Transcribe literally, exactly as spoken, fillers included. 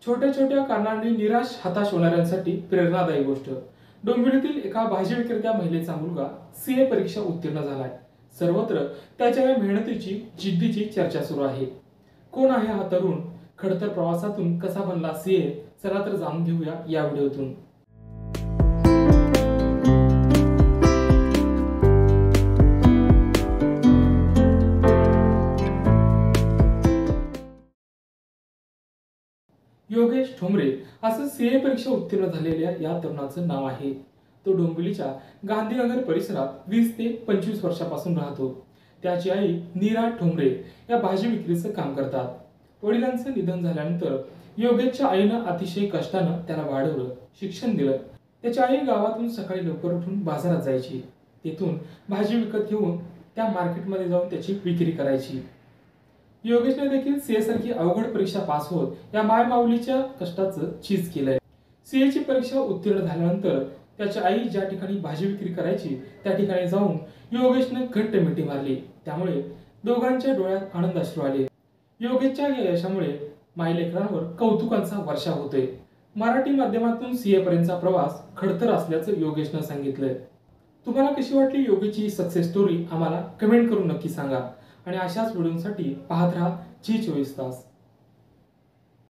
छोट्या छोट्या कारणांनी निराश हताश होणाऱ्यांसाठी प्रेरणादायी गोष्ट। डोंबिवलीतील एका भाजी विक्रेत्या महिलेचा मुलगा सीए परीक्षा उत्तीर्ण झालाय। सर्वत्र त्याच्या या मेहनतीची जिद्दीची चर्चा सुरू आहे। कोण आहे हा तरुण? खडतर प्रवासातून कसा बनला सीए? चला तर जाणून घेऊया या व्हिडिओतून। योगेश ठोंबरे असं सीए परीक्षा उत्तीर्ण झालेल्या या तरुणाचं नाव आहे। तो डोंबिवलीच्या गांधीनगर परिसरात वीस ते पंचवीस वर्षापासून राहतो। त्याची आई नीरा ठोंबरे या भाजी विक्रीचं काम करतात। वडिलांचं निधन झाल्यानंतर योगेशच्या आईनं अतिशय कष्टानं त्याला वाढवलं, शिक्षण दिलं। त्याची आई गावातून सकाळी लवकर उठून बाजारात जायची, तेथून भाजी विकत घेऊन त्या मार्केटमध्ये जाऊन त्याची विक्री करायची। योगेशने देखील सीए सारखी अवघड परीक्षा पास होत या मायमाऊलीच्या कष्टाचं चीज केलंय। सीए ची परीक्षा उत्तीर्ण झाल्यानंतर त्याची आई ज्या ठिकाणी भाजी विक्री करायची त्या ठिकाणी जाऊन योगेशने घट्ट मिठी मारली। त्यामुळे दोघांच्या डोळ्यात आनंदाश्रू आले। योगेशच्या या यशामुळे मायलेकरांवर कौतुकांचा वर्षाव होतोय। मराठी माध्यमातून सीए पर्यंतचा प्रवास खडतर असल्याचं योगेशने सांगितलंय। तुम्हाला कशी वाटली योगेशची सक्सेस स्टोरी? आम्हाला कमेंट करून नक्की सांगा आणि अशाच व्हिडिओसाठी पाहत राहा झी चोवीस तास।